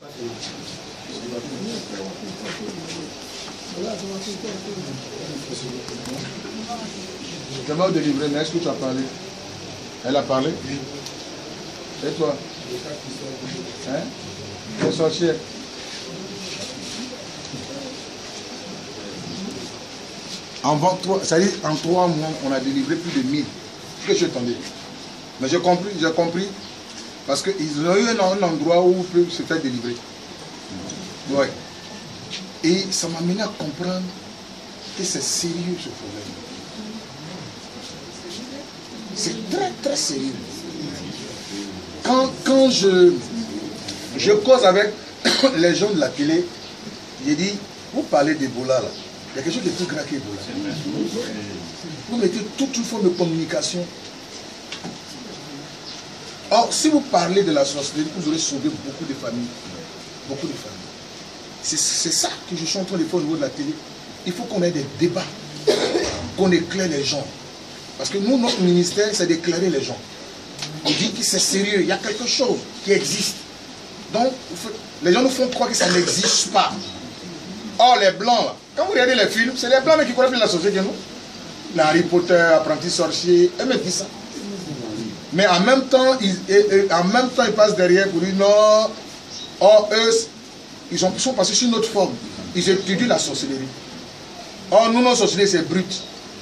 Je vais délivrer, mais est-ce que tu as parlé? Elle a parlé? Et toi? Hein? Les sorcières. En 3 mois, on a délivré plus de 1000. Ce que je t'en dis. Mais j'ai compris. Parce qu'ils ont eu un endroit où on peut se faire délivrer. Ouais. Et ça m'a amené à comprendre que c'est sérieux ce problème. C'est très très sérieux. Quand je cause avec les gens de la télé, j'ai dit, vous parlez d'Ebola là. Il y a quelque chose de plus grand qu'Ebola. Vous mettez toute une forme de communication. Or, si vous parlez de la sorcellerie, vous aurez sauvé beaucoup de familles. Beaucoup de familles. C'est ça que je suis en train de faire au niveau de la télé. Il faut qu'on ait des débats, qu'on éclaire les gens. Parce que nous, notre ministère, c'est d'éclairer les gens. On dit que c'est sérieux, il y a quelque chose qui existe. Donc, les gens nous font croire que ça n'existe pas. Or, les blancs, là, quand vous regardez les films, c'est les blancs qui connaissent plus la société que nous. Les Harry Potter, Apprenti Sorcier, eux me disent ça. Mais en même temps, ils passent derrière pour dire non. Or, eux, ils sont passés sur une autre forme. Ils étudient la sorcellerie. Or, nous, nos sorcelleries, c'est brut.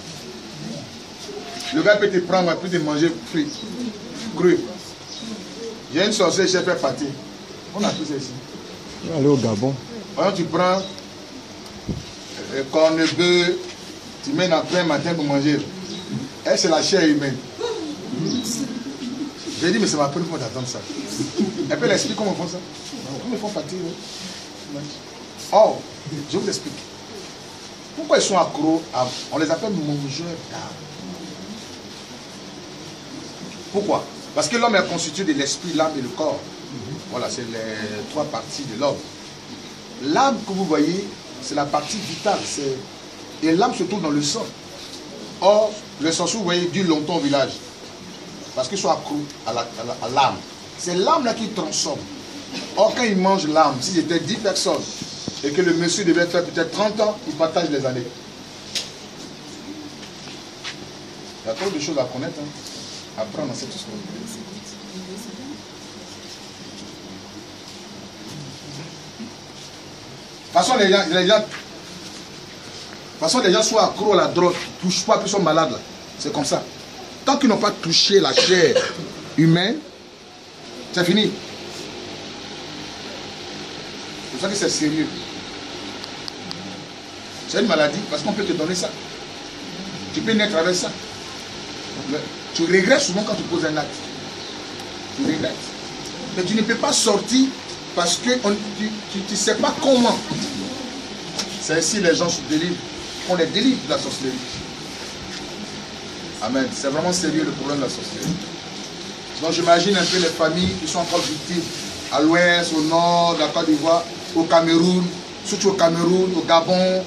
Le gars peut te prendre, peut te manger frit, cru. J'ai une sorcière, j'ai fait pâté. On a tout ça ici. Allez au Gabon. Alors, tu prends corned-beef, tu mets dans plein matin pour manger. Elle, c'est la chair humaine. J'ai dit, mais c'est ma première fois d'attendre ça. Elle peut l'expliquer comment ils font ça. Comment ils font pâté. Oh, je vous explique. Pourquoi ils sont accros à... On les appelle mangeurs d'âme. Pourquoi? Parce que l'homme est constitué de l'esprit, l'âme et le corps. Voilà, c'est les 3 parties de l'homme. L'âme que vous voyez, c'est la partie vitale. Et l'âme se trouve dans le sang. Or, les sorciers, vous voyez, durent longtemps au village. Parce qu'ils sont accros à l'âme. C'est l'âme là qui transforme. Or, quand ils mangent l'âme, si c'était 10 personnes, et que le monsieur devait faire peut-être 30 ans, il partage les années. Il y a trop de choses à connaître, à apprendre dans cette histoire. De toute façon, les gens sont accros à la drogue, ils ne touchent pas, puis ils sont malades là. C'est comme ça. Tant qu'ils n'ont pas touché la chair humaine, c'est fini. C'est pour ça que c'est sérieux. C'est une maladie, parce qu'on peut te donner ça. Tu peux naître avec ça. Tu regrettes souvent quand tu poses un acte. Tu regrettes. Mais tu ne peux pas sortir parce que tu ne sais pas comment. C'est ainsi les gens se délivrent. On les délivre de la sorcellerie. Amen. C'est vraiment sérieux le problème de la sorcellerie. Donc j'imagine un peu les familles qui sont encore victimes à l'ouest, au nord, de la Côte d'Ivoire, au Cameroun, surtout au Cameroun, au Gabon.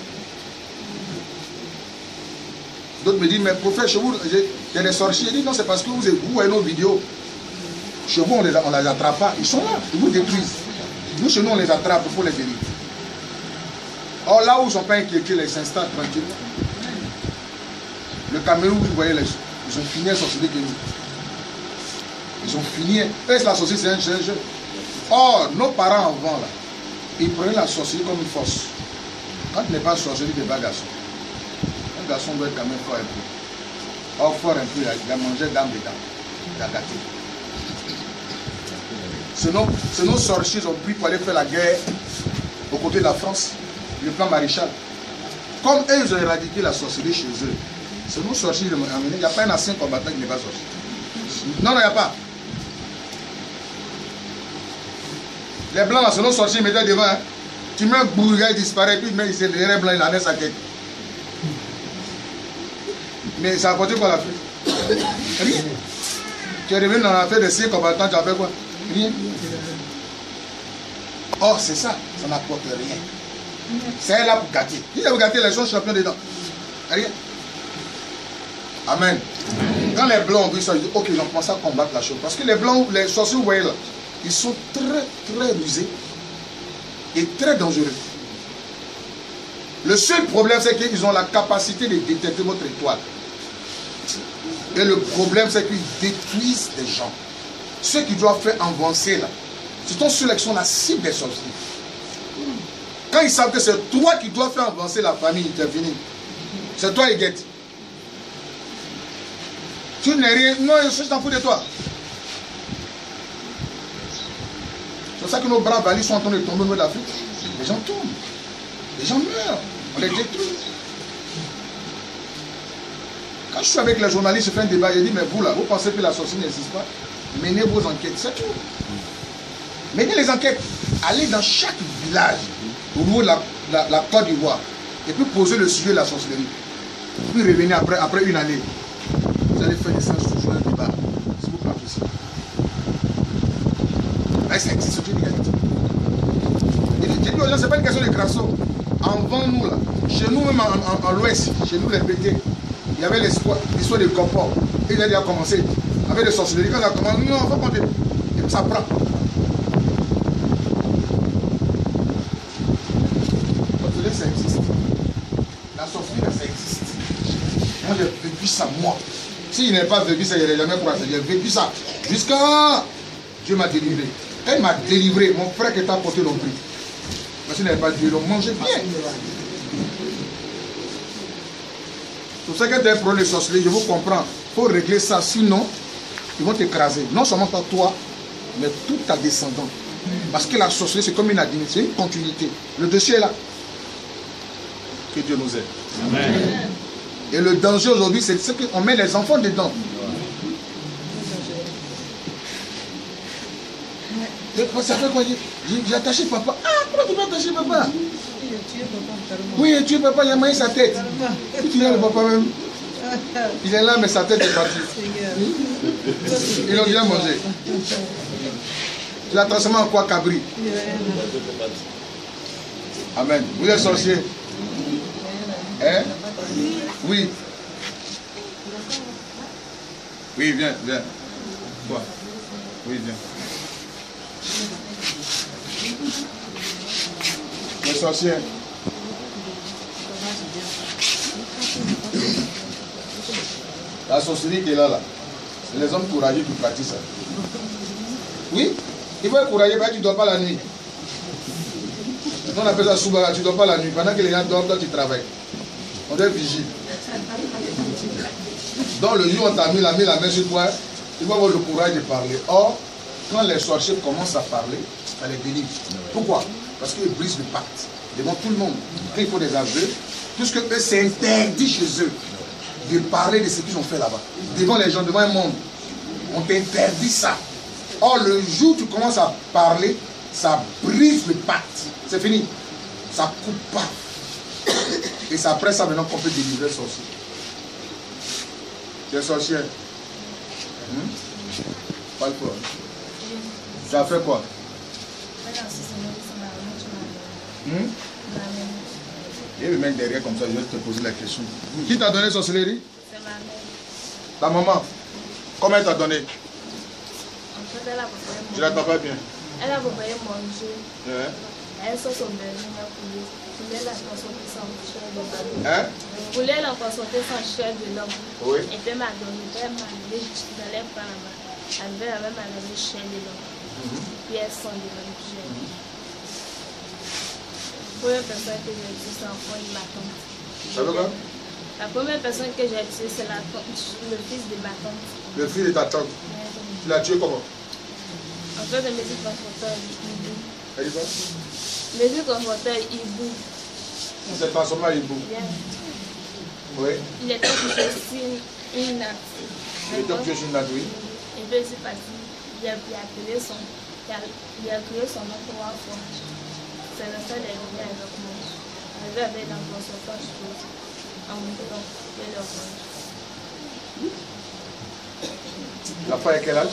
D'autres me disent, mais prophète, chez vous, il y a des sorciers. Je dis, non, c'est parce que vous voyez nos vidéos. Chez vous, on ne les attrape pas. Ils sont là, ils vous détruisent. Nous, chez nous, on les attrape, il faut les délivrer. Or, là où ils ne sont pas inquiétés, ils s'installent tranquillement. Le Cameroun, vous voyez, ils ont fini à sorcellerie que nous. Ils ont fini. Eux, la sorcellerie, c'est un jeu. Or, nos parents avant, là, ils prenaient la sorcellerie comme une force. Quand tu n'es pas sorcellerie, tu n'es pas garçon. Un garçon doit être quand même fort un peu. Or, fort un peu, il a mangé d'âme dedans. Il a gâté. Sinon, sorciers ont pris pour aller faire la guerre aux côtés de la France, le plan Maréchal. Comme eux, ils ont éradiqué la sorcellerie chez eux. C'est nous sorciers, il n'y a pas un ancien combattant qui n'est pas sorcier. Non, il n'y a pas. Les blancs, là, c'est nos sorciers, ils mettaient devant. Hein. Tu mets un bourrier, il disparaît, puis il c'est les blancs, il en a sa tête. Mais ça a apporté quoi la fête? Rien. Tu es revenu dans l'affaire des anciens combattants, tu as fait quoi? Rien. Or, c'est ça, ça n'apporte rien. C'est là pour gâter. Si vous gâtez, les gens sont champions dedans. Rien. Amen. Quand les blancs ont vu ça, ils disent, ok, ils ont commencé à combattre la chose. Parce que les blancs, les sorciers, vous voyez là, ils sont très, très rusés. est très dangereux. Le seul problème, c'est qu'ils ont la capacité de détecter votre étoile. Et le problème, c'est qu'ils détruisent les gens. Ceux qui doivent faire avancer là, ce sont ceux qui sont la cible des sorciers. Quand ils savent que c'est toi qui dois faire avancer la famille, c'est fini. C'est toi, Eguette. Tu n'es rien. Non, je t'en fous de toi. C'est pour ça que nos bras valides sont en train de tomber au niveau de l'Afrique. Les gens tombent. Les gens meurent. On les détruit. Quand je suis avec les journalistes, je fais un débat, je dis, mais vous là, vous pensez que la sorcellerie n'existe pas? Menez vos enquêtes, c'est tout. Menez les enquêtes. Allez dans chaque village, au niveau de la Côte d'Ivoire, et puis poser le sujet de la sorcellerie. Puis revenez après une année. Vous allez faire des séances toujours un débat. C'est beaucoup apprécié. Là, ça existe, c'est une réalité. J'ai dit aux gens, ce n'est pas une question de crasso. Avant nous, là, chez nous même en l'Ouest, chez nous les pétés, il y avait l'histoire de confort. Et il a déjà commencé avec des sorcelleries. Quand ça commence, non, il faut compter. Et puis ça prend. La sorcellerie, ça existe. La sorcellerie, ça existe. Moi, j'ai vécu ça, moi. S'il n'avait pas vécu ça, il n'aurait jamais croisé. J'ai vécu ça. Jusqu'à Dieu m'a délivré. Quand il m'a délivré, mon frère qui était à côté l'ont pris. Parce qu'il n'avait pas Dieu, ils l'ont mangé bien. C'est pour ça que tu as un problème de sorcellerie, je vous comprends. Il faut régler ça, sinon, ils vont t'écraser. Non seulement pas toi, mais tout ta descendant. Parce que la sorcellerie, c'est comme une administration, c'est une continuité. Le dossier est là. Que Dieu nous aide. Amen. Et le danger aujourd'hui, c'est qu'on met les enfants dedans. Ça fait quoi? J'ai attaché papa. Ah, pourquoi tu peux attacher papa? Oui, il a tué papa, il a maillé sa tête. Tu vois le papa même. Il est là, mais sa tête est partie. Ils l'ont déjà mangé. Tu l'as transformé en quoi, cabri? Amen. Vous êtes sorcier? Hein? Oui. Oui, viens, viens. Quoi? Oui, viens. Les sorciers. La sorcellerie qui est là, c'est les hommes courageux qui pratiquent ça. Oui, il faut être courageux, mais tu ne dors pas la nuit. On appelle ça soubara, tu ne dors pas la nuit. Pendant que les gens dorment, toi tu travailles. On doit être vigile. Dans le jour où on t'a mis la main sur toi, il faut avoir le courage de parler. Or, quand les sorciers commencent à parler, ça les délivre. Pourquoi? Parce qu'ils brisent le pacte devant tout le monde. Quand il faut des aveux, tout ce que eux, c'est interdit chez eux de parler de ce qu'ils ont fait là-bas. Devant les gens, devant un monde. On t'interdit ça. Or, le jour où tu commences à parler, ça brise le pacte. C'est fini. Ça coupe pas. Et c'est après ça maintenant qu'on peut délivrer le sorcier. Tu es sorcier. Pas le quoi. Tu as fait quoi? Et le mec derrière comme ça, je vais te poser la question. Qui t'a donné sorcellerie? C'est ma mère. Ta maman? Comment elle t'a donné? En fait, elle a préparé manger. Tu l'attends pas bien? Elle a préparé manger. Elle s'est sauvée, elle a consulté sans chair de l'homme. Hein? Vous voulez la consulter sans chair de l'homme. Oui. Et puis elle m'a donné, elle m'a donné dans les pas là-bas. Elle avait m'a donné chair de l'homme. Puis elle sent de l'homme. La première personne que j'ai tuée, c'est enfant de ma tante. Ça veut quoi? La première personne que j'ai tuée, c'est le fils de ma tante. Le fils de ta tante? Oui. Tu l'as tué comment? En fait, le médecin transporteur Hibou. Elle dit quoi? Le médecin transporteur Hibou. Il s'est transformé en Hibou? Oui. Il était couché sur une natte. Il était couché sur une natte, oui. Et puis c'est parti. Il a crié son nom 3 fois. C'est le seul est venu avec moi. Arrivé avec dans le transporteur, je suis en montant. Et le range. La fois à quel âge?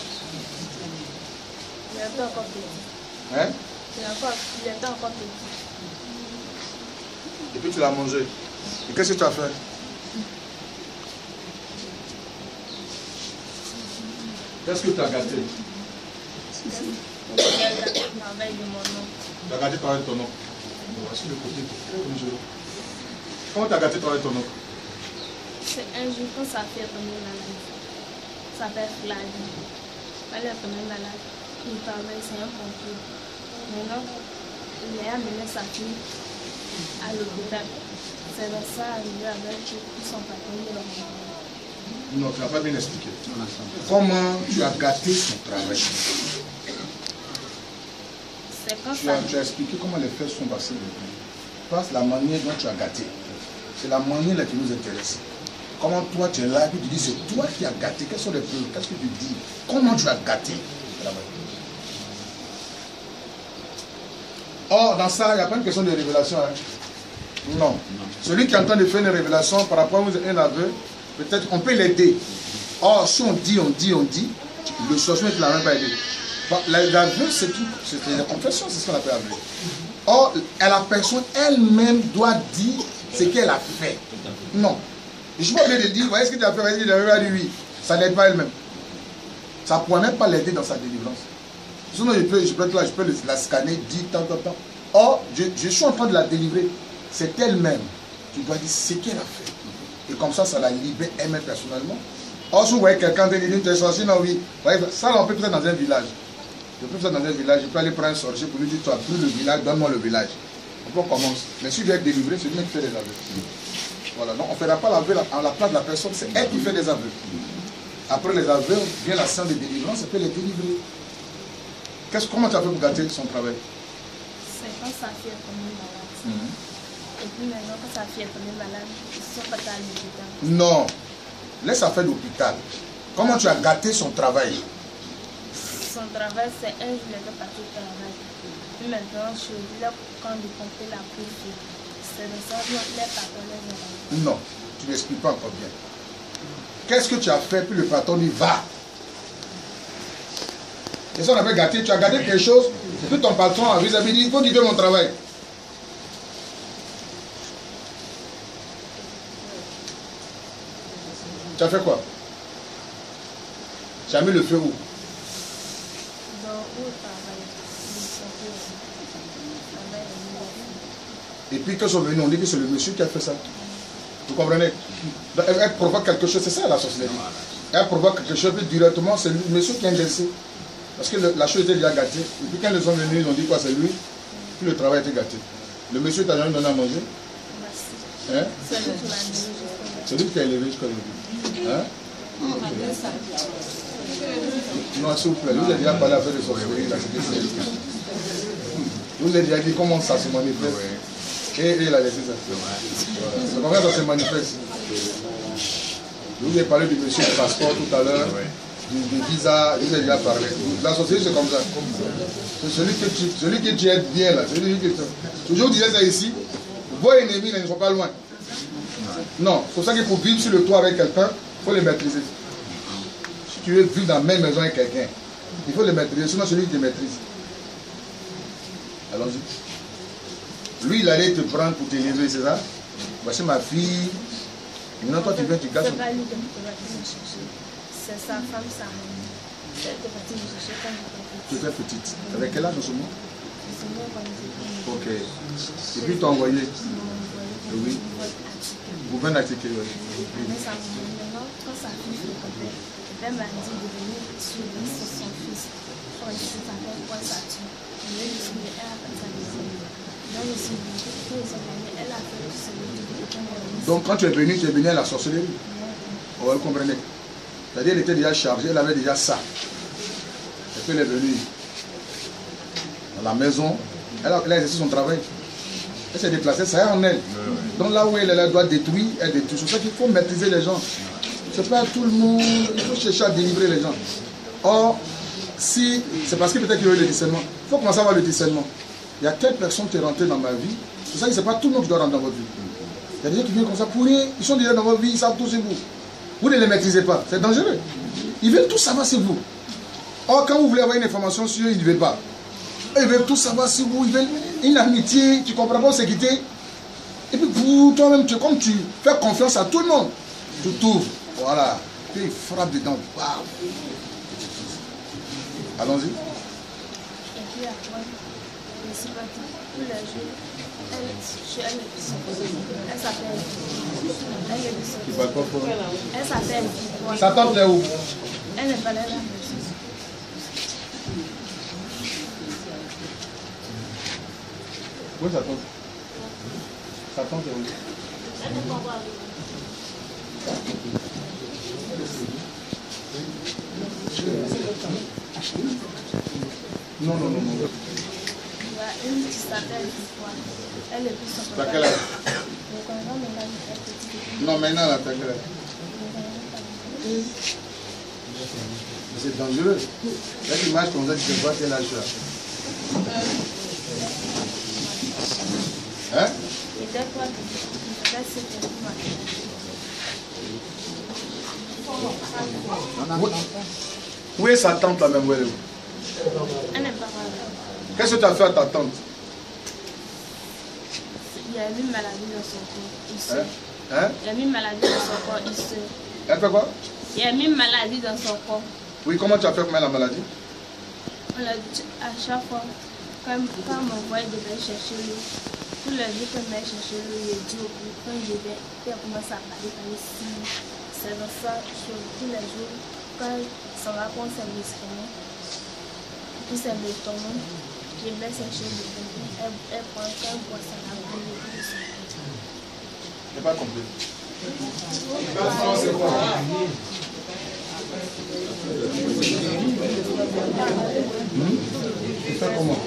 Il était encore petit. Hein? Il était encore petit. Et puis tu l'as mangé. Et qu'est-ce que tu as fait? Qu'est-ce que tu as gâté? Il a gâté la veille de mon nom. Tu as gâté ton oncle. Voici le côté dangereux. Comment tu as gâté ton oncle? C'est un jour quand sa fille est tombée malade. Ça s'appelle Flavie. Elle est tombée malade. Il travaille, c'est un pompier. Maintenant, il a amené sa fille à l'hôpital. C'est dans ça arrivé avec son patron de l'hôpital. Non, tu n'as pas bien expliqué. Comment tu as gâté son travail? Tu as expliqué comment les faits sont passés. Parce la manière dont tu as gâté. C'est la manière là qui nous intéresse. Comment toi tu es là et tu dis c'est toi qui as gâté. Quelles sont les preuves? Qu'est-ce que tu dis? Comment tu as gâté? Or, dans ça, il n'y a pas une question de révélation. Hein? Non. Celui qui est en train de faire une révélation par rapport à un aveu, peut-être on peut l'aider. Or, si on dit, le sorcier ne l'a même pas aidé. L'aveu, c'est la confession, c'est ce qu'on appelle aveu. Or, la personne elle-même doit dire ce qu'elle a fait. Non. Je ne suis pas obligé de dire, voyez ce que tu as fait, voyez ce que tu as fait, oui. Ça n'aide pas elle-même. Ça ne pourrait même pas l'aider dans sa délivrance. Sinon, je peux être là, je peux la scanner, dire tant. Or, je suis en train de la délivrer. C'est elle-même. Tu dois dire ce qu'elle a fait. Et comme ça la libère elle-même personnellement. Or, si vous voyez quelqu'un qui dit, tu es sorcier, non, oui. Voyez, ça, on peut faire dans un village. Je peux faire dans un village, je peux aller prendre un sorcier pour lui dire, tu as pris le village, donne-moi le village. On commence. Mais si je vais être délivré, c'est lui qui fait des aveux. Voilà, donc on ne fera pas l'aveu à la place de la personne, c'est elle qui fait des aveux. Après les aveux, vient la séance de délivrance, elle peut les délivrer. Comment tu as fait pour gâter son travail? C'est quand sa fille est tombée malade. Et puis maintenant, quand sa fille est tombée malade, ils sont pas à l'hôpital. Non, laisse ça faire l'hôpital. Comment tu as gâté son travail? Son travail, c'est un jour, il était parti au travail. Puis maintenant, je dis là, quand il comptait la couche, c'est de ça que les patrons les ont. Non, tu n'expliques pas encore bien. Qu'est-ce que tu as fait? Puis le patron dit, va. Et ça, on avait gâté. Tu as gâté quelque chose. Et puis ton patron a dit, il faut dire mon travail. Tu as fait quoi? Tu as mis le feu où? Et puis quand ils sont venus, on dit que c'est le monsieur qui a fait ça. Vous comprenez? Elle provoque quelque chose, c'est ça la sorcellerie. Elle provoque quelque chose, puis directement, c'est le monsieur qui a indexé. Parce que la chose était déjà gâtée. Et puis quand ils sont venus, ils ont dit quoi? C'est lui. Puis le travail était gâté. Le monsieur t'a jamais donné à manger? Hein? C'est lui qui t'a élevé jusqu'à aujourd'hui. Hein? Non, s'il vous plaît, vous avez déjà parlé avec les sorcelleries. Vous avez déjà dit comment ça se manifeste. Et il a laissé ça. C'est comment ça se manifeste. Je vous ai parlé du monsieur du passeport tout à l'heure, du visa, je vous ai déjà parlé. La société c'est comme ça. C'est celui que tu aides bien là. Toujours disais ça ici, vos ennemis ne sont pas loin. Non, c'est pour ça qu'il faut vivre sur le toit avec quelqu'un, il faut les maîtriser. Si tu veux vivre dans la même maison avec quelqu'un, il faut les maîtriser, sinon celui qui te maîtrise. Allons-y. Lui, il allait te prendre pour t'élever, c'est ça? Voici ma fille. Maintenant, toi, tu viens, tu gâtes. C'est pas lui qui me chercher. C'est sa femme, sa maman. C'est elle qui est partie me chercher quand j'étais petite. Tu étais petite. Tu avais quel âge en ce moment? C'est moi quand j'étais. Ok. Et puis, tu as envoyé? Oui. Vous venez d'attiquer, oui. Mais sa maman, maintenant, quand sa fille fréquentait, elle m'a dit de venir suivre son fils. Pour essayer de savoir quoi ça tue. Mais je suis elle a fait sa maison. Donc quand tu es venu à la sorcellerie. Ouais, vous comprenez. C'est-à-dire qu'elle était déjà chargée, elle avait déjà ça. Et puis elle est venue dans la maison, elle a exercé son travail. Elle s'est déplacée, ça est en elle. Donc là où elle doit détruire, elle détruit. C'est pour ça qu'il faut maîtriser les gens. C'est pas tout le monde, il faut chercher à délivrer les gens. Or, si c'est parce que peut-être qu'il y a eu le discernement, il faut commencer à avoir le discernement. Il y a telle personne qui est rentrée dans ma vie, c'est pour ça que ce n'est pas tout le monde qui doit rentrer dans votre vie. Il y a des gens qui viennent comme ça pour rien, ils sont déjà dans votre vie, ils savent tout sur vous. Vous ne les maîtrisez pas, c'est dangereux. Ils veulent tout savoir sur vous. Or, quand vous voulez avoir une information sur eux, ils ne veulent pas. Ils veulent tout savoir sur vous, ils veulent une amitié, tu ne comprends pas où c'est quitter. Et puis pour toi-même, comme tu fais confiance à tout le monde, tu t'ouvres, voilà, puis ils frappent dedans. Allons-y. Et puis après, principale. Tous les jours, elle s'appelle. Elle s'appelle. Sa tante est où? Elle n'est pas là. Où est sa tante? Sa tante est où? Elle n'est pas là. Non. Il y a une qui s'appelle elle est plus sortie. T'as quel âge? Non, maintenant, là, t'as quel âge? C'est dangereux. Là, tu marches comme ça, tu ne sais pas quel âge tu as. Hein? Où est sa tante là même? Elle n'est pas là. Qu'est-ce que tu as fait à ta tante? Il y a une maladie dans son corps. Hein? Il y a une maladie dans son corps. Elle fait quoi? Il y a une maladie dans son corps. Oui, comment tu as fait pour mettre la maladie? On l'a dit à chaque fois, quand on m'envoie de venir chercher l'eau, tous les jours que je vais chercher l'eau, il dit au bout, quand je vais, il commence à parler ici. C'est dans ça, tous les jours, quand ça va qu'on s'est l'escalier, puis c'est le tournant, je vais chercher le tournant, elle prend quand elle boit ça, elle prend le tournant. Je n'ai pas compris. C'est comment?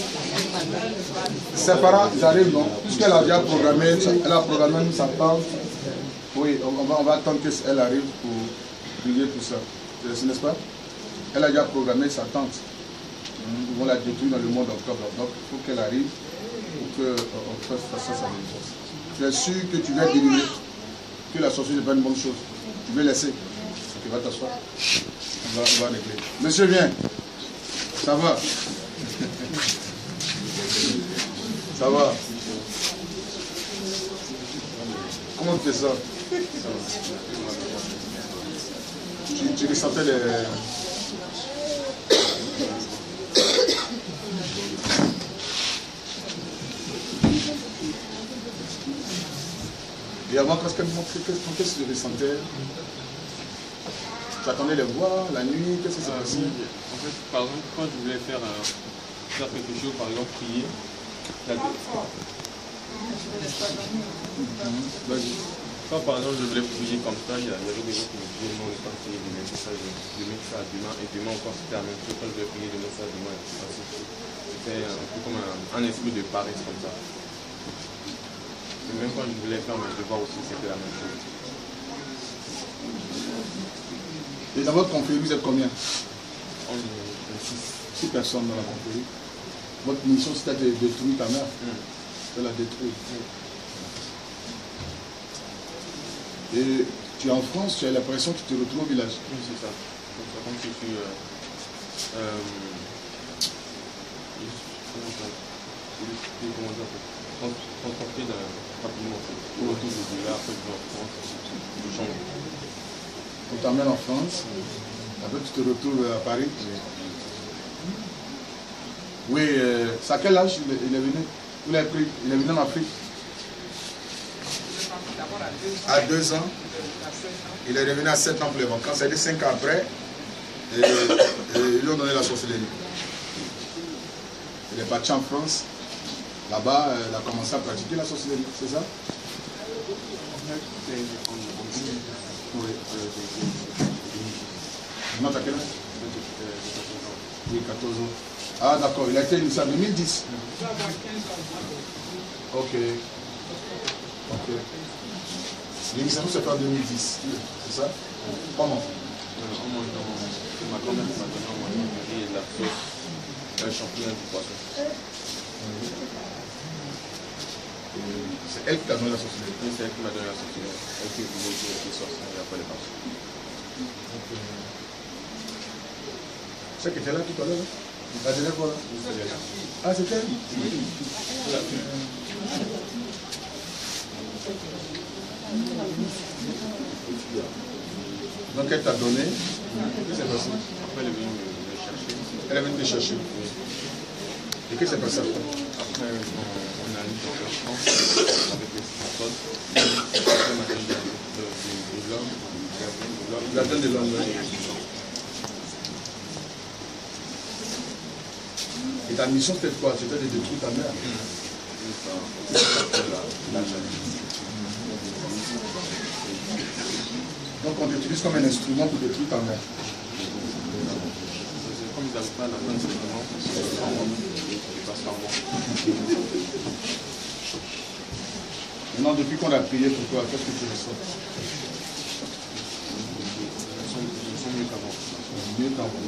Ses parents, ils arrivent, non? Puisqu'elle a déjà programmé, elle a programmé sa tante. Oui, on va attendre qu'elle arrive pour prier tout ça. N'est-ce pas? Elle a déjà programmé sa tante. Ils vont la détruire dans le mois d'octobre. Donc, il faut qu'elle arrive pour qu'on fasse ça. Tu es sûr que tu vas délivrer, que la sorcière n'est pas une bonne chose. Tu veux laisser. Tu vas t'asseoir. On va régler. Monsieur, viens. Ça va? Ça va? Comment tu fais ça? Tu ressentais les... Et avant, qu'est-ce que tu ressentais? Tu attendais les voix, la nuit, qu'est-ce que c'est passé? En fait, par exemple, quand je voulais faire quelque chose, par exemple, prier, Vas-y. Quand par exemple je voulais prier comme ça, il y avait des gens qui me disaient non, on n'est pas prier demain, c'est ça, je mets ça demain, et demain encore c'était la même chose, quand je voulais prier demain, ça demain, c'était un peu comme un esprit de paresse comme ça. Et même quand je voulais faire mes devoirs aussi, c'était la même chose. Et dans votre confrérie, vous êtes combien? On est 6 personnes dans la confrérie. Votre mission c'était de détruire ta mère. De la détruire. Et tu es en France, tu as l'impression que tu te retrouves au village. Oui, c'est ça. Comme si je suis transporté rapidement autour de là, après je vais en France, je change. On t'emmène en France, après tu te retrouves à Paris. Oui, c'est à quel âge il est venu? Vous l'avez pris? Il est venu en Afrique? À 2 ans. Il est revenu à 7 ans pour les vacances. Ça a été 5 ans après. Et ils lui ont donné la sorcellerie. Il est parti en France. Là-bas, il a commencé à pratiquer la sorcellerie. C'est ça? Oui. Non, t'as quel âge? Oui, 14 ans. Ah, d'accord. Il a été initié en 2010. Ok. Ok. L'initiation s'est fait en 2010. C'est ça? Comment? Ma grand-mère m'a donné un moyen de la sauce, un champignon du poisson. C'est elle qui t'a donné la sorcellerie? Oui, c'est elle qui m'a donné la sorcellerie. Elle qui voulait que les sorcières et après les marches. C'est qui était là tout à l'heure? La dernière fois là? Ah, c'était elle? Donc elle t'a donné? Qu'est-ce qui s'est passé? Après elle est venue me chercher. Elle est venue te chercher. Et qu'est-ce qui s'est passé après? Après, on a eu dans la France avec les sponsors. Après, on a eu de l'homme. La donne de l'homme. Et ta mission c'était quoi? C'était de détruire ta mère. Donc on t'utilise comme un instrument pour détruire ta mère. Comme ils n'avaient pas la bonne sentiment, ils passent par moi. Maintenant, depuis qu'on a prié pour toi, qu'est-ce que tu ressens? Ils sont mieux qu'avant. Mieux qu'avant.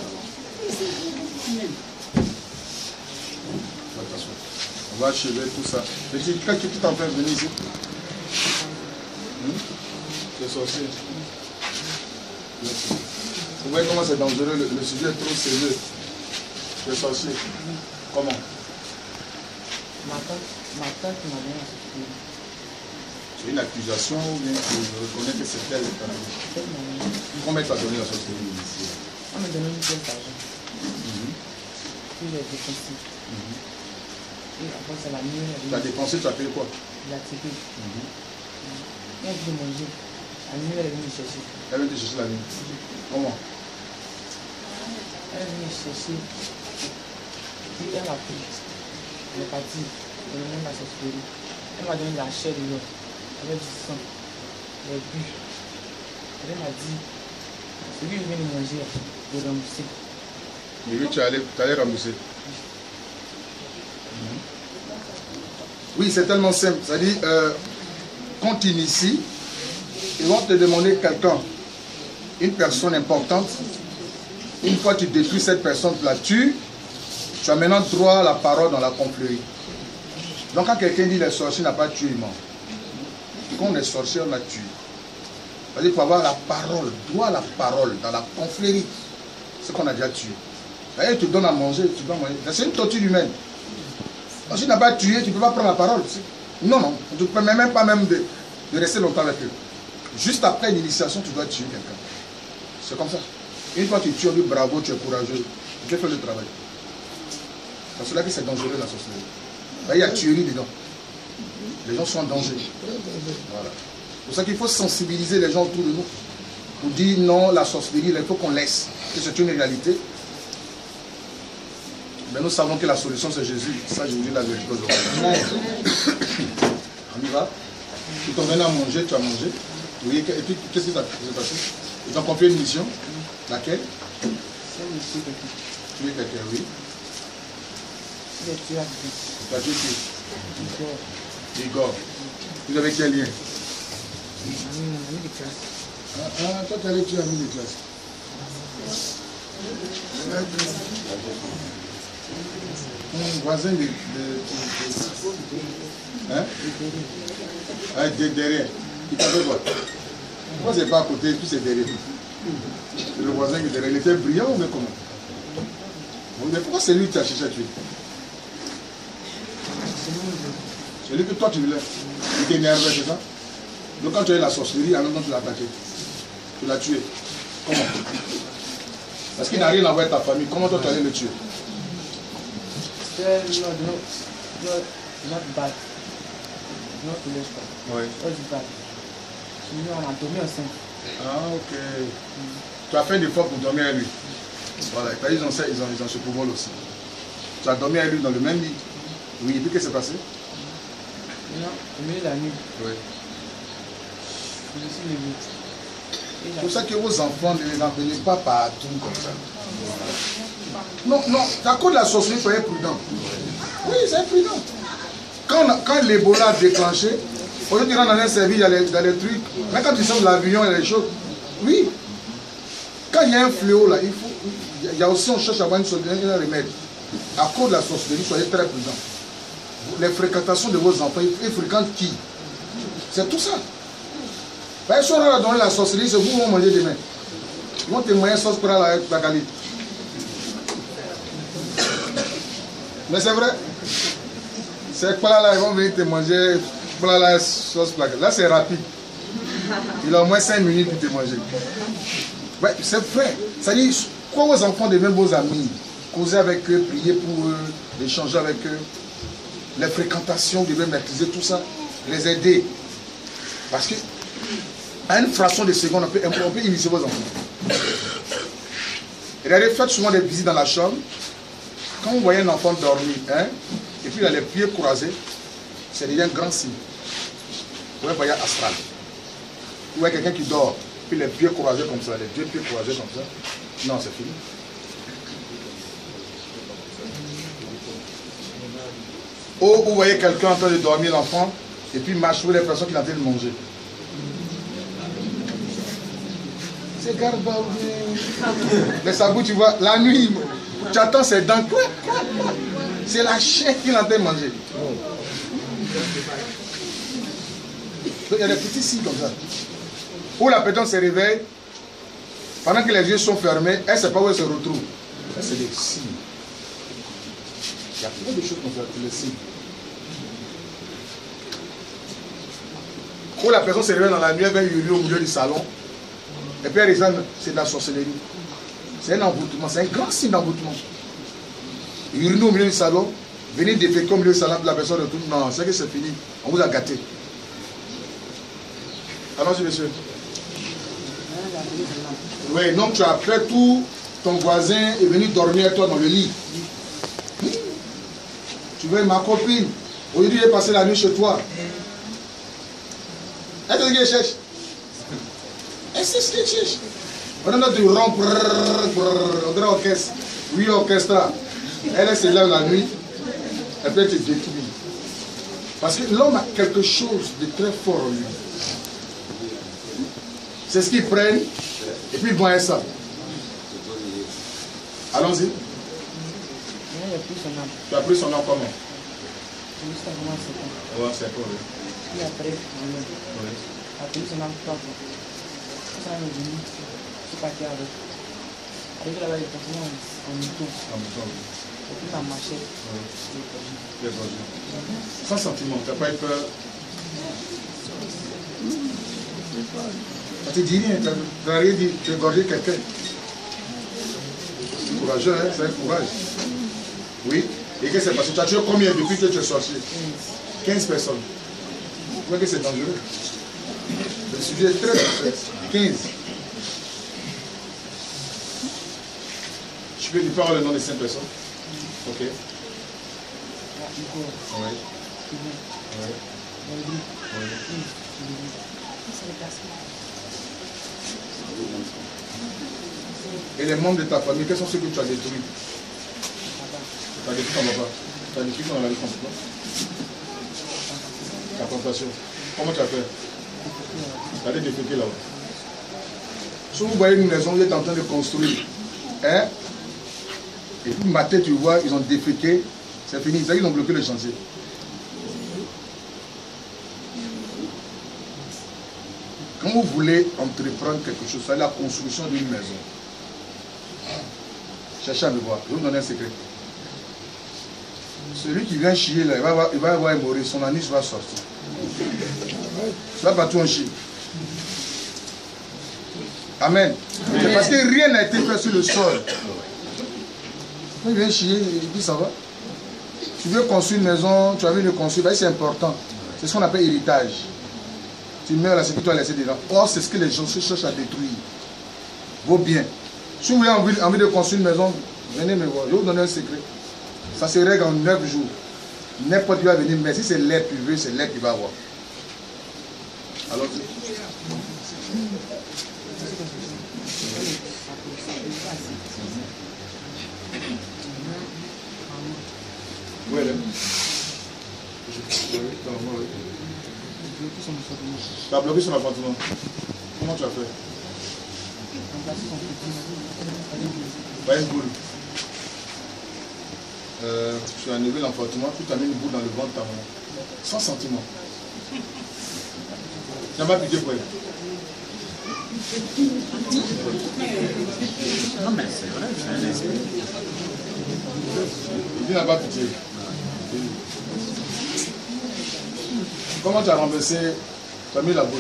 On va achever tout ça. Quand tu t'en fais venir ici? C'est sorcier. Vous voyez comment c'est dangereux, le sujet est trop sérieux. C'est sorcier. Comment? Ma tante m'a donné la sorcellerie. C'est une accusation ou bien tu reconnais que c'est elle? Combien t'as donné la sorcellerie? On m'a donné une pièce d'argent. Puis j'ai dépensé. Et après ça, la nuit, Tu as dépensé, tu as payé quoi? il a tiré. Elle a dit de manger. La nuit, elle est venue me chercher. Elle vient te chercher la nuit. Comment? Elle est venue me chercher. Puis elle m'a pris. Elle est partie. Elle m'a donné la sorcellerie. Elle m'a donné la chair de l'homme. Avec du sang. Elle a bu. Elle m'a dit, celui qui vient de manger, de rembourser. Mais lui, tu allais rembourser. Oui, c'est tellement simple. C'est-à-dire, quand tu inities, ils vont te demander quelqu'un, une personne importante. Une fois que tu détruis cette personne, tu la tues, tu as maintenant droit à la parole dans la confrérie. Donc quand quelqu'un dit les sorciers n'a pas tué, il ment. Quand on est sorcier, on a tué. C'est-à-dire qu'il faut avoir la parole, droit à la parole dans la confrérie. Ce qu'on a déjà tué. D'ailleurs, il te donne à manger, tu dois manger. C'est une torture humaine. Si tu n'as pas tué, tu ne peux pas prendre la parole. Non, non. Tu ne peux même pas de rester longtemps avec eux. Juste après l'initiation, tu dois tuer quelqu'un. C'est comme ça. Une fois que tu tues, on dit bravo, tu es courageux. Tu peux faire le travail. C'est cela que c'est dangereux la sorcellerie. Là, il y a tuerie dedans. Les gens sont en danger. Voilà. C'est pour ça qu'il faut sensibiliser les gens autour de nous. Pour dire non, la sorcellerie, il faut qu'on laisse. Que c'est une réalité. Mais nous savons que la solution c'est Jésus. Ça, je vous dis la vérité aujourd'hui. On y va. Tu t'en viens à manger, tu as mangé. Oui, et puis, qu'est-ce qui s'est passé? Ils t'ont confié une mission. Laquelle? C'est le tuer quelqu'un. Tuer quelqu'un, oui. Il est tué à vie. Tu as tué qui? Igor. Igor. Vous avez quel lien? Ami de classe. Ah, toi tu allais tuer ami de classe. Mon voisin de hein? Ah, derrière. Il t'avait quoi? Moi c'est pas à côté, puis c'est derrière. Le voisin qui est derrière, il était brillant ou bien comment? Mais pourquoi c'est lui qui t'a cherché à tuer? C'est lui que toi tu voulais. Il t'énervait, c'est ça? Donc quand tu as eu la sorcellerie, en même temps tu l'as attaqué. Tu l'as tué. Comment? Parce qu'il n'a rien à voir avec ta famille. Comment toi tu allais le tuer? C'est not bad. Not village bad. Oui. Not bad. Sinon, on a dormi ensemble. Ah, ok. Tu as fait des fois pour dormir avec lui. Voilà, ils ont ce pouvoir aussi. Tu as dormi avec lui dans le même lit. Oui, et puis qu'est-ce qui s'est passé? Non, au milieu de la nuit, Oui. je me suis levé. C'est pour ça que vos enfants ne les envoyez pas partout comme ça. Non, non, à cause de la sorcellerie, il faut être prudent. Oui, c'est prudent. Quand l'Ebola a déclenché, au lieu de rentrer dans un service, il y a les trucs. Mais quand tu sors de l'avion, il y a les choses. Oui. Quand il y a un fléau là, il y a aussi, on cherche à avoir une solution, un remède. À cause de la sorcellerie, soyez très prudent. Les fréquentations de vos enfants, ils fréquentent qui? C'est tout ça. Si on a donné la sorcellerie, c'est vous qui vont manger demain. Ils vont témoigner sauce pour la Bakali. Mais c'est vrai. C'est quoi là, ils vont venir te manger la sauce Bakali. Là, c'est rapide. Il a au moins 5 minutes pour te manger. Ouais, c'est vrai. C'est-à-dire, quand vos enfants deviennent vos amis, causer avec eux, prier pour eux, d'échanger avec eux, les fréquentations, vous devez maîtriser tout ça, les aider. Parce que à une fraction de seconde, on peut initier vos enfants. Regardez, faites souvent des visites dans la chambre. Quand vous voyez un enfant dormir, hein, et puis il a les pieds croisés, c'est déjà un grand signe. Vous voyez astral. Vous voyez quelqu'un qui dort, puis les pieds croisés comme ça, les deux pieds croisés comme ça. Non, c'est fini. Ou vous voyez quelqu'un en train de dormir, l'enfant, et puis marche sur les personnes qui sont en train de manger. C'est garbage. Mais ça goûte, tu vois, la nuit, tu attends ses dents. C'est la chair qui est en train de manger. Donc, il y a des petits signes comme ça. Où la personne se réveille, pendant que les yeux sont fermés, elle ne sait pas où elle se retrouve. Ça, c'est des signes. Il y a plein de choses comme ça, les signes. Où la personne se réveille dans la nuit, elle va hurler au milieu du salon. Et puis elle résonne, c'est de la sorcellerie. C'est un envoûtement, c'est un grand signe d'envoûtement. Hurler au milieu du salon, venir déféquer au milieu du salon, la personne retourne. Non, c'est que c'est fini. On vous a gâté. Allons-y, monsieur. Oui, donc tu as fait tout, ton voisin est venu dormir toi dans le lit. Tu veux ma copine. Aujourd'hui, il est passé la nuit chez toi. Elle te dit qu'elle cherche. Elle sait ce qu'elle cherche. On a du rond, on dirait orchestre. Oui, orchestre. Elle se lève la nuit, elle peut te détruire. Parce que l'homme a quelque chose de très fort en lui. C'est ce qu'ils prennent et puis ils voient ça. Allons-y. Tu as pris son nom comment? Ouais, c'est quoi, oui. Et après, après son nom propre. Ça me dit, c'est pas qu'il y a avec. Avec la valeur en mouton. En mouton. Et puis la machette. Sans sentiment, tu n'as pas eu peur. Tu ne dis rien, tu n'as rien dit, tu as égorgé quelqu'un. C'est courageux, hein? C'est un courage. Oui. Et qu'est-ce qui s'est passé? Tu as tué combien depuis que tu es sorcier? 15 personnes. Tu vois que c'est dangereux. Le sujet est très dangereux. 15. Je peux lui parler le nom de 5 personnes? Ok. Oui. Et les membres de ta famille, quels sont ceux que tu as détruits? Tu as détruit ton papa. Tu as détruit ton mari, ton papa. Ta plantation. Comment tu as fait? Tu as détruit là-bas. Si vous voyez une maison, vous êtes en train de construire. Hein? Et puis matin, tu vois, ils ont déféqué. C'est fini. Ils ont bloqué le chantier. Quand vous voulez entreprendre quelque chose, c'est la construction d'une maison. Cherchez à me voir. Je vais vous donner un secret. Celui qui vient chier là, il va avoir un mourir, son anus va sortir. Tu vas partout en chier. Amen. C'est parce que rien n'a été fait sur le sol. Quand il vient chier, il dit ça va. Tu veux construire une maison, tu as envie de construire, c'est important. C'est ce qu'on appelle héritage. Tu meurs là, c'est que tu as laissé dedans. Or, c'est ce que les gens se cherchent à détruire. Vos biens. Si vous avez envie de construire une maison, venez me voir. Je vais vous donner un secret. Ça se règle en 9 jours. N'importe qui va venir, mais si c'est l'air privé, c'est l'air qu'il va avoir. Alors, où elle est? Tu as bloqué son appartement. Comment tu as fait? Pas une boule. Tu as enlevé l'appartement, puis tu as mis une boule dans le ventre de ta maman. Sans sentiment. Tu n'as pas pitié pour elle. Non mais c'est vrai, c'est un esprit. Il n'a pas pitié. Comment tu as renversé? Tu as mis la boule.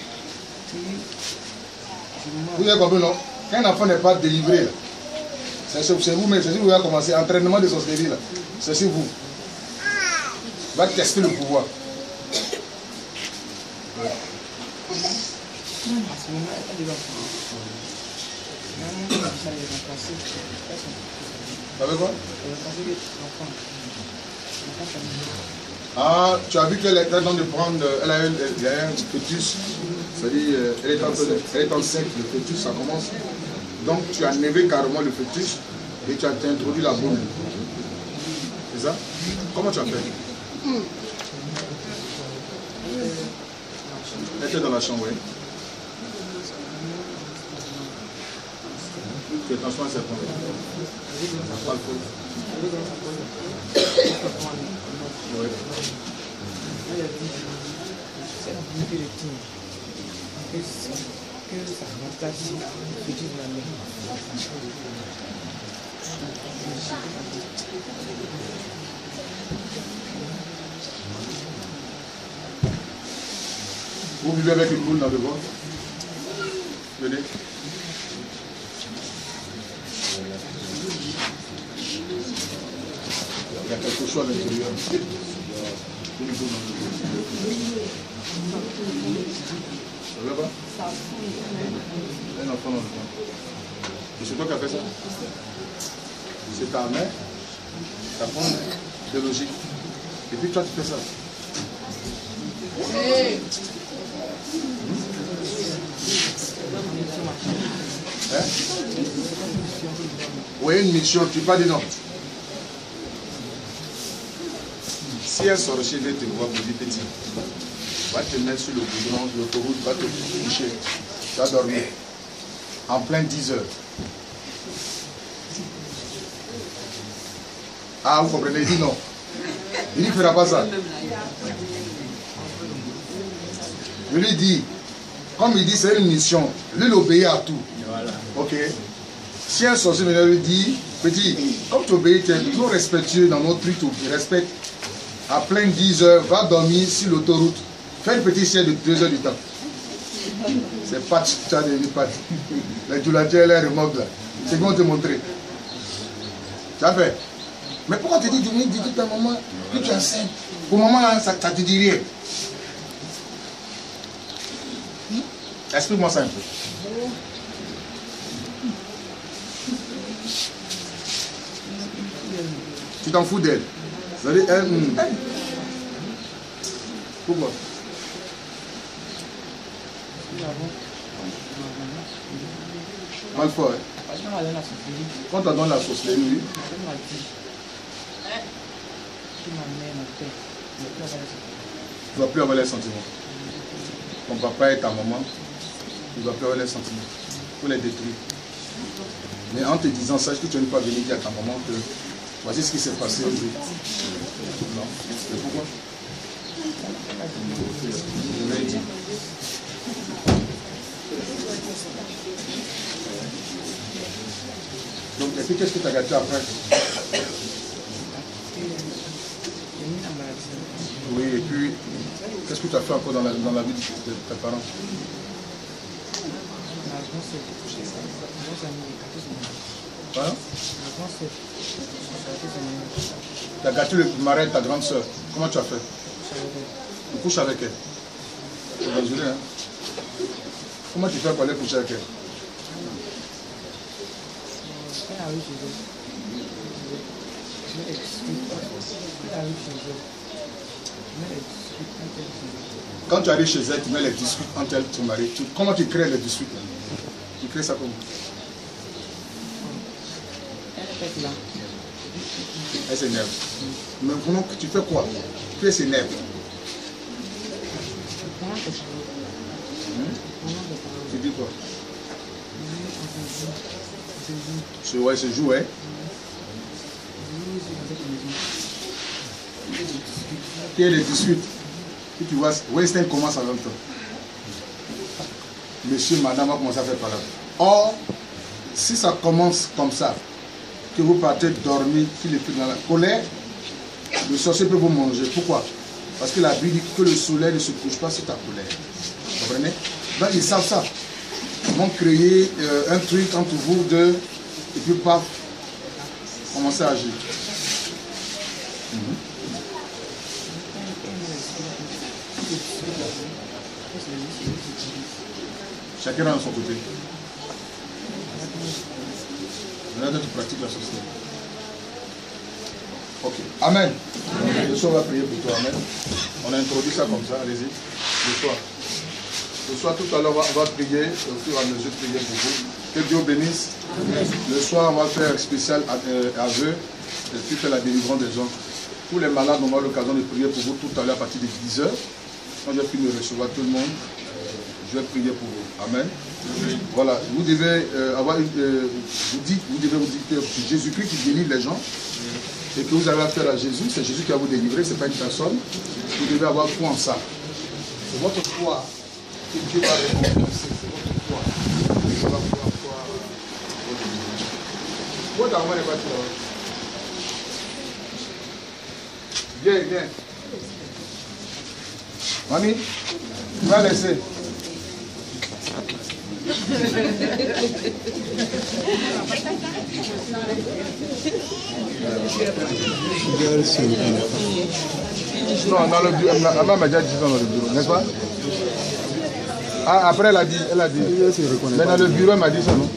Vous avez compris, non? Quand un enfant n'est pas délivré, C'est vous-même, c'est si vous avez commencé l'entraînement de sorcellerie là. C'est sur vous. Va tester le pouvoir. Ouais. Avec quoi? Ah, tu as vu qu'elle est en train de prendre, elle a un fœtus, c'est-à-dire elle est enceinte, le fœtus, ça commence. Donc tu as enlevé carrément le fœtus et tu as introduit la bombe. C'est ça? Comment tu as fait? Elle était dans la chambre, oui. Tu es transformé c'est bon. Pas le faux. Oui. Vous vivez avec une boule dans le ventre? Venez. Il y a quelque chose à l'intérieur. Une boule dans le ventre. Ça va pas? Un enfant dans le ventre. Et c'est toi qui as fait ça? C'est ta mère, ta femme biologique. Et puis toi tu fais ça. Hey. Hein? Oui, une mission, tu pas dit non. Si un sorcier vient te voir pour dire petit, va te mettre sur le goudron, l'autoroute, va te coucher, tu vas dormir en plein 10 heures. Ah, vous comprenez? Il dit non. Il ne fera pas ça. Je lui dis, comme il dit, c'est une mission. Lui, il obéit à tout. Voilà. Ok. Si un sorcier lui dit, petit, comme tu obéis, tu es trop respectueux dans notre truc, tu respectes. À plein 10 heures, va dormir sur l'autoroute. Fais une petite sieste de 2 heures du temps. C'est pas tu as devenu pas. Les doulatiers, elle est remorque là. C'est qu'on te montrer. Tu as fait. Mais pourquoi tu dis que ta maman, que tu es enceinte? Pour maman, ça ne te dit rien. Explique-moi ça un peu. Tu t'en fous d'elle. Vous allez, pourquoi? Mal fort, hein? Quand tu donnes la sorcellerie, oui. Tu ne vas plus avoir les sentiments. Ton papa et ta maman, tu ne vas plus avoir les sentiments. Il faut les détruire. Mais en te disant ça, est-ce que tu ne vas pas venir dire à ta maman que voici ce qui s'est passé aujourd'hui? Non. Mais pourquoi? Je vais dire. Donc, et puis qu'est-ce que tu as gâté après? Oui, et puis, qu'est-ce que tu as fait encore dans la vie de tes parents? Hein? Tu as gâté le marin de ta grande soeur. Comment tu as fait? Tu couches avec elle. C'est dangereux, hein? Comment tu fais pour aller coucher avec elle? Quand tu arrives chez elle, tu mets les disputes entre elle et ton mari. Comment tu crées les disputes? Tu crées ça comment? Elle s'énerve. Mais comment tu fais quoi? Tu s'énerve. Tu dis quoi? Ouais, se joue, hein? Quelle est les disputes? Et tu vois, Weinstein commence en même temps. Monsieur, madame va commencer à faire parler. Or, si ça commence comme ça, que vous partez dormir, qu'il est plus dans la colère, le sorcier peut vous manger. Pourquoi? Parce que la Bible dit que le soleil ne se couche pas sur ta colère. Vous comprenez? Donc ils savent ça. Ils vont créer un truc entre vous deux, et puis paf, Commencez à agir. Chacun dans son côté. Maintenant, tu pratiques la sorcellerie. Ok. Amen. Le soir, on va prier pour toi. Amen. On a introduit ça comme ça. Allez-y. Le soir. Le soir, tout à l'heure, on va prier. Au fur et à mesure, prier pour vous. Que Dieu bénisse. Amen. Le soir, on va faire un spécial aveu. Et puis faire la délivrance des gens. Tous les malades, on aura l'occasion de prier pour vous tout à l'heure à partir de 10 h. Quand j'ai pu me recevoir tout le monde, je vais prier pour vous. Amen. Voilà, vous devez avoir vous devez vous dire que c'est Jésus-Christ qui délivre les gens et que vous avez affaire à Jésus, c'est Jésus qui va vous délivrer, ce n'est pas une personne. Vous devez avoir foi en ça. C'est votre foi que Dieu va récompenser. C'est votre foi. Vous allez avoir foi. Votre argent n'est pas là. Viens, viens. Mamie, tu vas laisser. Non, dans le bureau, la maman m'a déjà dit dans le bureau, n'est-ce pas? Ah, après elle a dit. Mais dans le bureau, elle m'a dit ça, non?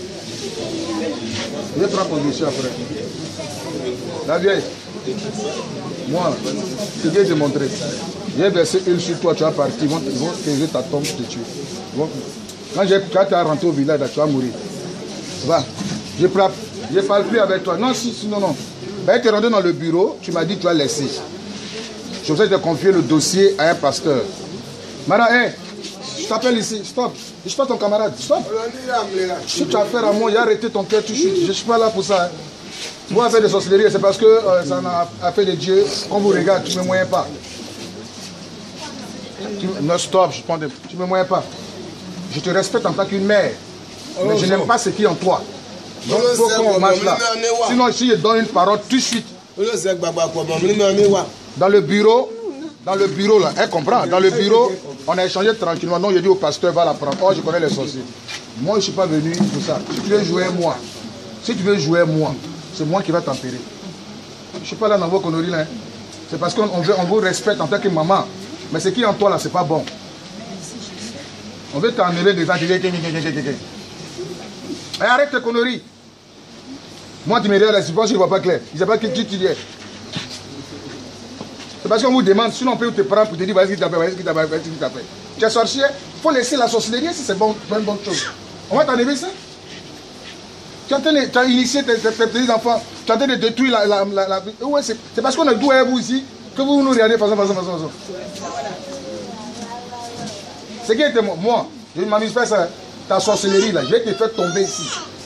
Je vais prendre ton dossier après. La vieille, moi, c'est Dieu de montrer. J'ai versé une sur toi, tu vas partir, ils vont creuser ta tombe, te tuer. Quand tu as rentré au village, tu vas mourir. Va, je ne parle plus avec toi. Non, non. Ben, tu es rentré dans le bureau, tu m'as dit que tu as laissé. Je vous ai confié le dossier à un pasteur. Madame, hey, je t'appelle ici, stop. Je suis pas ton camarade, stop. Si tu as affaire à moi, il a arrêté ton cœur, tu chutes. Je ne suis pas là pour ça. Vous avez fait des sorcelleries, c'est parce que ça a fait de Dieu. Quand vous regardez, tu ne me moyens pas. Non, stop, tu ne me moyens pas. Je te respecte en tant qu'une mère, mais je n'aime pas ce qui est en toi. Donc, il faut qu'on marche là. Sinon, si je donne une parole tout de suite, dans le bureau là, elle comprend. Dans le bureau, on a échangé tranquillement. Non, j'ai dit au pasteur, va la prendre. Oh, je connais les sorciers. Moi, je ne suis pas venu pour ça. Si tu veux jouer moi, c'est moi qui va t'empêcher. Je ne suis pas là dans vos conneries là. C'est parce qu'on vous respecte en tant que maman. Mais ce qui est en toi là, c'est pas bon. On veut t'enlever des gens qui disent arrête tes conneries. Moi, tu me regardes, je pense que je ne vois pas clair. Je ne sais pas qui tu es. C'est parce qu'on vous demande, sinon on peut te prendre pour te dire vas-y, qui t'a fait. Tu es sorcier, il faut laisser la sorcellerie si c'est une bonne chose. On va t'enlever ça. Tu as initié tes petits enfants, tu es en train de détruire la ouais, c'est parce qu'on a doué vous ici que vous nous regardez façon. Ce qui était moi, je ne m'amuse pas ça, ta sorcellerie là, je vais te faire tomber ici.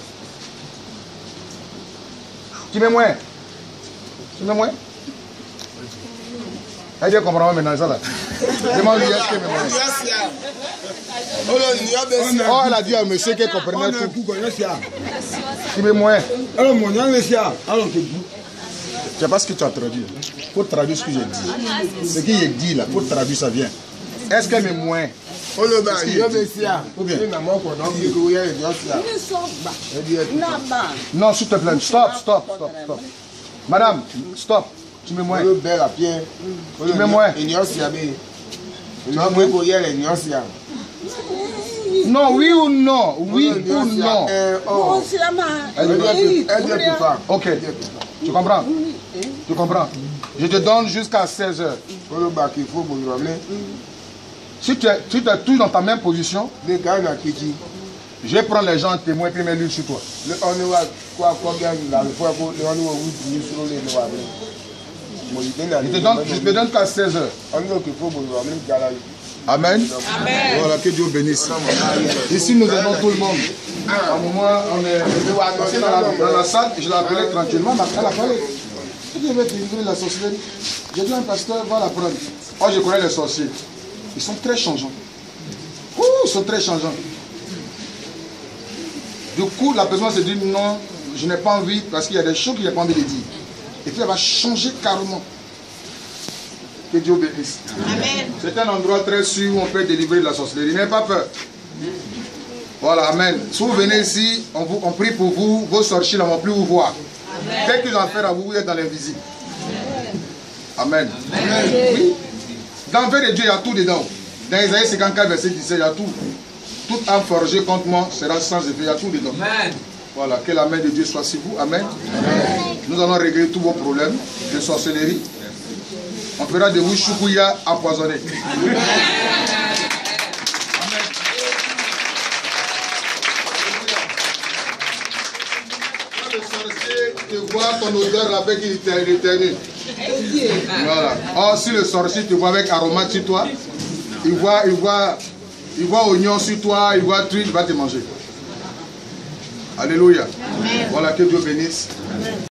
Tu mets moins. Elle dit comprends maintenant ça là. Demande-lui est-ce qu'elle met moins. Oh, elle a dit à monsieur qu'elle comprenait tout. Tu mets moins. Je sais pas ce que tu as traduit. Il faut traduire ce que j'ai dit. Ce que j'ai dit là, il faut traduire ça vient. Est-ce qu'elle met moins? Non, s'il te plaît, stop. Madame, stop. Tu mets moins. Tu mets moins. Non, oui ou non? Oui ou non? Ok. Tu comprends? Je te donne jusqu'à 16 h. Si tu es toujours dans ta même position, je vais prendre les gens témoins et puis mettre l'huile sur toi. Je te donne qu'à 16 h. Amen. Voilà, que Dieu bénisse. Ici, nous aidons tout le monde. À un moment, on est dans la salle, je l'ai appelé tranquillement, mais elle a parlé. Je vais délivrer la sorcellerie. J'ai dit à un pasteur, va la prendre. Oh, je connais les sorciers. Ils sont très changeants. Ils sont très changeants. Du coup, la personne se dit non, je n'ai pas envie, parce qu'il y a des choses qu'il n'a pas envie de dire. Et puis elle va changer carrément. Que Dieu bénisse. C'est un endroit très sûr où on peut délivrer la sorcellerie. N'ayez pas peur. Voilà, amen. Si vous venez ici, on prie pour vous, vos sorciers ne vont plus vous voir. Dès qu'ils ont affaire à vous, vous êtes dans l'invisible. Amen. Oui. Dans le vrai de Dieu, il y a tout dedans. Dans Isaïe 54, verset 17, il y a tout. Toute âme forgée contre moi sera sans effet. Il y a tout dedans. Amen. Voilà, que la main de Dieu soit sur vous. Amen. Amen. Nous allons régler tous vos problèmes de sorcellerie. On fera de vous choukouya empoisonnés. Amen. Quand le sorcier te voit ton odeur avec une éternelle. Voilà. Or, si le sorcier te voit avec aromate sur toi, il voit oignon sur toi, il voit truc, il va te manger. Alléluia. Voilà, que Dieu bénisse.